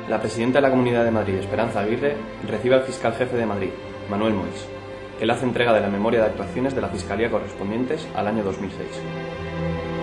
La presidenta de la Comunidad de Madrid, Esperanza Aguirre, recibe al fiscal jefe de Madrid, Manuel Moix, que le hace entrega de la memoria de actuaciones de la Fiscalía correspondientes al año 2006.